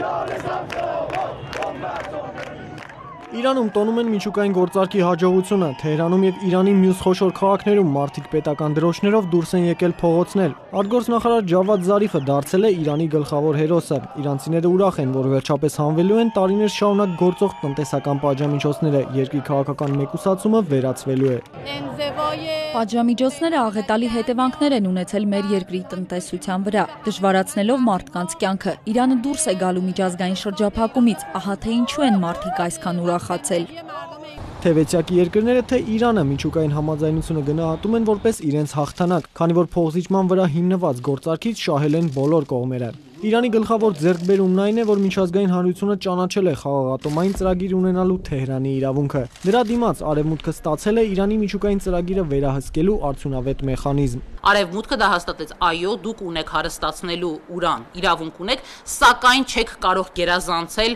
Իրանում տոնում են միջուկային գործարքի հաջողությունը, Թեհրանում եւ Իրանի մյուս խոշոր քաղաքներում մարդիկ պետական դրոշներով դուրս են եկել փողոցներ։ Արտգործնախարար Ջավադ Զարիֆը դարձել է Իրանի գլխավոր հերոսը։ Իրանցիները ուրախ են, որ վերջապես հանվելու են տարիներ շարունակ գործող տնտեսական պատժամիջոցները, երկրի քաղաքական մեկուսացումը վերացվելու է։ Պատժամիջոցները աղետալի հետևանքներ են ունեցել մեր երկրի տնտեսության վրա, դժվարացնելով մարդկանց կյանքը։ Իրանը դուրս է գալու միջազգային շրջափակումից, ահա թե ինչու են մարդիկ այսքան ուրախացել։ Թե վեցյակի երկրները, թե Իրանը միջուկային համաձայնությունը գնահատում են որպես իրենց հաղթանակ, քանի որ փոխզիջման վրա հիմնված գործարքից շահել են բոլոր կողմերը։ Իրանի գլխավոր ձեռքբերումն այն է, որ միջազգային հանրությունը ճանաչել է խաղաղատոմային ծրագիր ունենալու Թեհրանի իրավունքը։ Դրա դիմաց Արևմուտքը ստացել է Իրանի միջուկային ծրագիրը վերահսկելու արդյունավետ մեխանիզմ։ Արևմուտքը դա հաստատեց, այո, դուք ունեք հարստացնելու ուրան, իրավունք ունեք, սակայն չեք կարող գերազանցել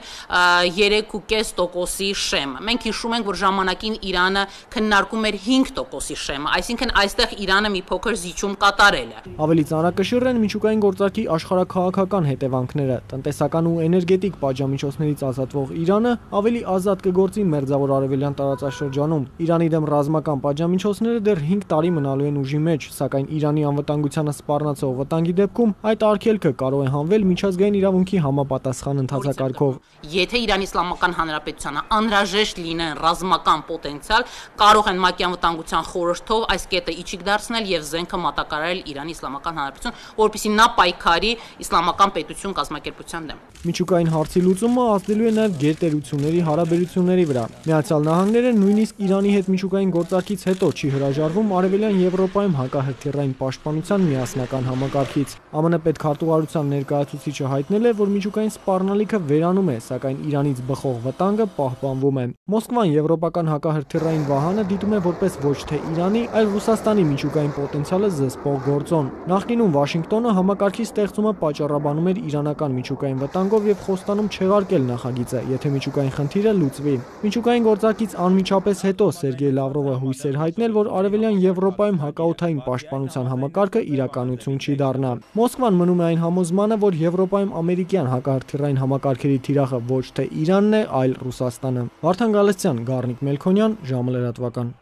3.5%-ի շեմ։ Մենք հիշում ենք, որ ժամանակին Իրանը քննարկում էր 5%-ի շեմը, այսինքն այստեղ Իրանը մի փոքր զիջում կատարել է։ Ավելի ծանրակշիռ են միջուկային գործարքի աշխարհաքաղաքական հետևանքները։ Տնտեսական ու էներգետիկ պատժամիջոցներից ազատվող Իրանը ավելի ազատ կգործի մերձավոր արևելյան տարածաշրջանում։ Իրանի դեմ ռազմական պատժամիջոցները դեռ 5 տարի մնալու են ուժի մեջ, սակայն Իրանի անվտանգությանը սպառնացող վտանգի դեպքում այդ արգելքը կարող է հանվել միջազգային իրավունքի համապատասխան ընթացակարգով։ Եթե Իրանի Իսլամական Հանրապետությանը անհրաժեշտ լինեն ռազմական պոտենցիալ, կարող են ՄԱԿ-ի անվտանգության խորհրդով այս կետը իջիկ դարձնել եւ զենքը մատակարարել Իրանի Իսլամական Հանրապետություն, որպեսզի նա պայքարի իսլամական պետություն կազմակերպության դեմ։ Միջուկային հարցի լուծումը ազդելու է նաև գերտերությունների հարաբերությունների վրա։ Միացյալ Նահանգները նույնիսկ Իրանի հետ միջուկային գործարքից հետո չի հրաժարվում Արևելյան Եվրոպայում հակահրթիռային պաշտպանության միասնական համակարգից։ ԱՄՆ պետքարտուղարության ներկայացուցիչը հայտնել է, որ միջուկային սպառնալիքը վերանում է, սակայն Իրանից բխող վտանգը պահպանվում է։ Մոսկվան եվրոպական հակահրթիռային վահանը դիտում է որպես ոչ թե Իրանի, այլ Ռուսաստանի միջուկային պոտենցիալը զսպող գործոն։ Նախկինում Վաշինգտոնը համակարգի ստեղծումը պատճառաբանում էր իրանական միջուկային վտանգով եւ խոստանում չեղարկել նախագիծը, եթե միջուկային խնդիրը լուծվի։ Միջուկային գործարքից անմիջապես հետո Սերգեյ Լավրովը հույս էր հայտնել, որ Արևելյան Եվրոպայում հակաօդային պաշտպանության համակարգը իրականություն չի դառնա։ Մոսկվան մնում է այն համոզմանը, որ Եվրոպայում ամերիկյան հակահրթիռային համակարգերի թիրախը ոչ թե Իրանն է, այլ Ռուսաստանը։ Վարդան Գալստյան, Գառնիկ Մելքոնյան, ժամը լրատվական։